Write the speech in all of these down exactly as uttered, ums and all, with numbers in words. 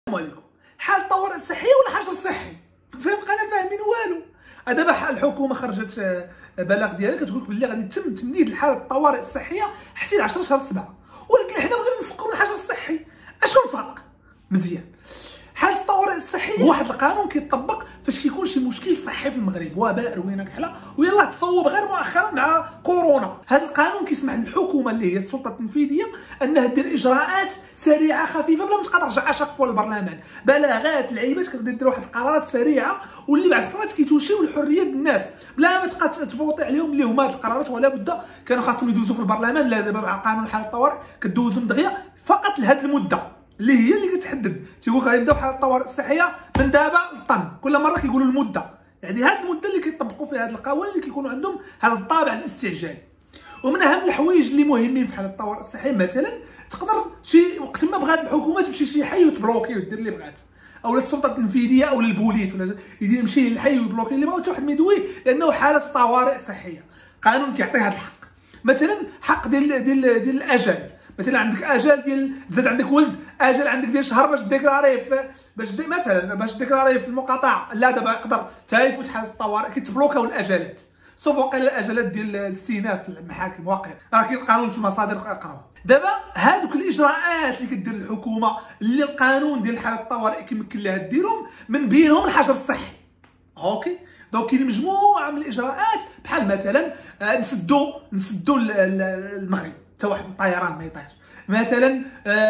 السلام عليكم. حال الطوارئ الصحيه ولا حجر صحي؟ فهم انا فاهمين والو. دابا الحكومه خرجت بلاغ ديالها كتقول لك باللي غادي يتم تمديد الحاله الطوارئ الصحيه حتى ل عشرة شهر سبعة، ولكن حنا بغينا نفكروا الحجر الصحي. اشنو الفرق؟ مزيان. حاله الطوارئ الصحيه هو واحد القانون كيطبق فاش كيكون شي مشكل صحي في المغرب، وباء روينه كحله ويلاه تصوب غير مؤخرا مع كورونا. هذا القانون كيسمح للحكومه اللي هي السلطه التنفيذيه انها دير اجراءات سريعه خفيفه بلا ما تبقى ترجع اشق للبرلمان، بلاغات لعيبات كتقدر دير واحد القرارات سريعه واللي بعد القرارات كيتوشيو لحريه الناس بلا ما تبقى تفوطي عليهم اللي هما هاد القرارات، ولا بد كانوا خاصهم يدوزوا في البرلمان. لا دابا مع قانون حاله الطوارئ كدوزهم دغيا فقط لهاد المده اللي هي اللي كتحدد. تيقول لك غيبداو حاله الطوارئ الصحيه من دابا للطن، كل مره كيقولوا المده، يعني هاد المده اللي كيطبقوا فيها هاد القوانين اللي كيكونوا عندهم هذا الطابع الاستعجالي. ومن اهم الحوايج اللي مهمين في حاله الطوارئ الصحيه مثلا تقدر شي وقت ما بغات الحكومه تمشي شي حي وتبلوكي ودير اللي بغات، او السلطه التنفيذيه او البوليس ولا يمشي للحي ويبلوكي اللي بغا حتى واحد ما يدوي لانه حاله طوارئ صحيه. قانون كيعطي هذا الحق. مثلا حق ديال ديال ديال الاجل، مثلا عندك اجل ديال تزاد عندك ولد اجل عندك ديال شهر باش ديكلاريه باش دي مثلا باش ديكلاريه في المقاطعه، لا دابا يقدر حتى يفوت حاله الطوارئ كيتبلوكاو الاجالات، سوف وقيل الاجالات ديال الاستئناف في المحاكم واقع راه كاين القانون في المصادر قراوه. دابا هذوك الاجراءات اللي كدير الحكومه اللي القانون ديال حاله الطوارئ كيمكن لها ديرهم من بينهم الحجر الصحي. اوكي دونك كاين مجموعه من الاجراءات بحال مثلا نسدوا نسدوا المغرب حتى واحد الطيران ما يطيرش، مثلا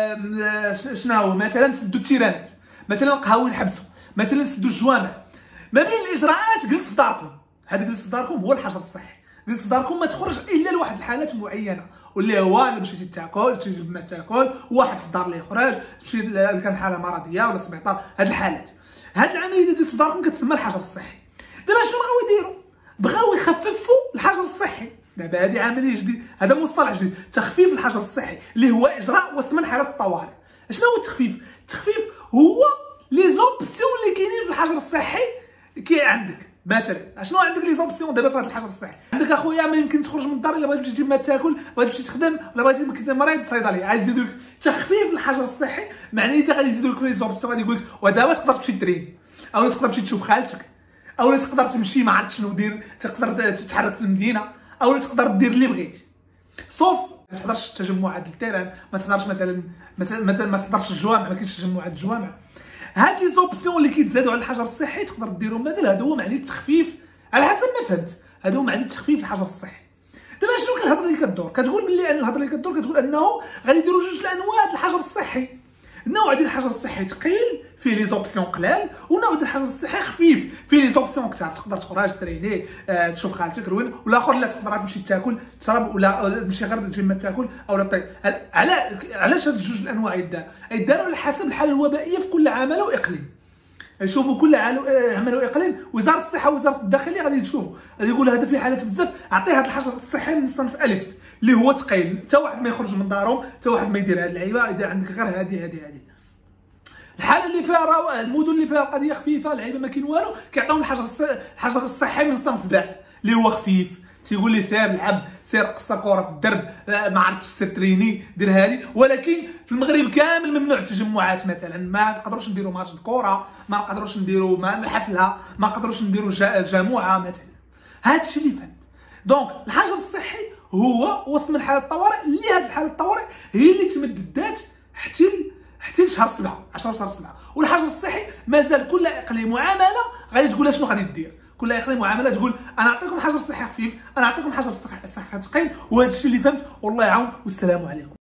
شنو هو مثلا نسدوا التيرانات، مثلا القهاوي نحبسوا، مثلا نسدوا الجوامع. ما بين الاجراءات جلس في داركم، هذا جلس في داركم هو الحجر الصحي. جلس في داركم ما تخرج الا لواحد الحالات معينه، واللي هو الا مشيتي تاكل تجيب ما تاكل، واحد في الدار اللي يخرج تمشي كان حاله مرضيه ولا سبيطار، هاد الحالات. هاد العمليه ديال جلس في داركم كتسمى الحجر الصحي. دابا شنو بغاو يديروا؟ بغاو يخففوا الحجر الصحي. دابا هذه عمليه جديده، هذا مصطلح جديد، تخفيف الحجر الصحي اللي هو اجراء وثمن حالات الطوارئ. شنو هو التخفيف؟ التخفيف هو لي زوبسيون اللي كاينين في الحجر الصحي. كي عندك مثلا شنو عندك لي زوبسيون دابا في هذا الحجر الصحي؟ عندك اخويا ما يمكن تخرج من الدار الا بغيتي تمشي تجيب ما تاكل، بغيتي تمشي تخدم، ولا بغيتي يمكن مريض صيدليه، عايز يزيدوا لك تخفيف الحجر الصحي. معناتها غادي يزيدوا لك لي زوبسيون، غادي يقول لك ودابا تقدر تمشي ترين، او تقدر تمشي تشوف خالتك، او تقدر تمشي ما عرفت شنو دير، تقدر تتحرك في المدينه، او تقدر دير اللي بغيتي. صوف ما تقدرش التجمعات التيران، ما تقدرش مثلا مثلا ما تقدرش الجوامع، ما كاينش تجمعات الجوامع. هاد لي زوبسيون اللي كيتزادوا على الحجر الصحي تقدر ديرهم مثلا، هذا هو معنى التخفيف على حسب ما فهمت، هذا هو معنى تخفيف الحجر الصحي. دابا شنو كاين الهضره اللي كدور؟ كتقول باللي الهضره اللي كدور كتقول انه غادي يديروا جوج الانواع ديال الحجر الصحي. النوع ديال الحجر الصحي ثقيل فيه لي زوبسيون قلال، ونوع ديال الحجر الصحي خفيف فيه لي زوبسيون كثار، تقدر تخرج تريني آه، تشوف خالتك روين، ولا اخر لا تقدر تمشي تاكل تشرب، ولا تمشي غير تجي ما تاكل او لا طيب. على علاش هاد جوج الانواع يدار؟ يداروا على حسب الحاله الوبائيه في كل عمل واقليم. يشوفوا كل عمل واقليم، وزاره الصحه ووزاره الداخليه غادي تشوفوا، غادي يقول هذا في حالات بزاف عطيه هذا الحجر الصحي من الصنف الف اللي هو ثقيل، حتى واحد ما يخرج من دارهم، حتى واحد ما يدير هاد اللعيبه، يدير عندك غير هذه هذه هذه. الحاله اللي فيها راه المدن اللي فيها القضيه خفيفه، اللعيبه ما كاين والو، كيعطيهم الحجر الحجر الصحي من صنف باء اللي هو خفيف. تيقول لي سير لعب، سير قصه كره في الدرب، ما عرفتش سير تريني دير هذه. ولكن في المغرب كامل ممنوع التجمعات، مثلا ما نقدروش نديروا ماتش الكره، ما نقدروش نديروا حفله، ما نقدروش نديروا جاموعه مثلا. هذا الشيء اللي فهمت. دونك الحجر الصحي هو وصف من حاله الطوارئ، اللي هذه الحاله الطوارئ هي اللي تمددات حتى حتى لشهر سبعة، عشرة شهر سبعة. والحجر الصحي مازال كل اقليم وعماله غادي تقول شنو غادي دير، كل اقليم وعماله تقول انا نعطيكم حجر صحي خفيف، انا نعطيكم حجر صحي ثقيل. وهذا الشيء اللي فهمت، والله يعاون والسلام عليكم.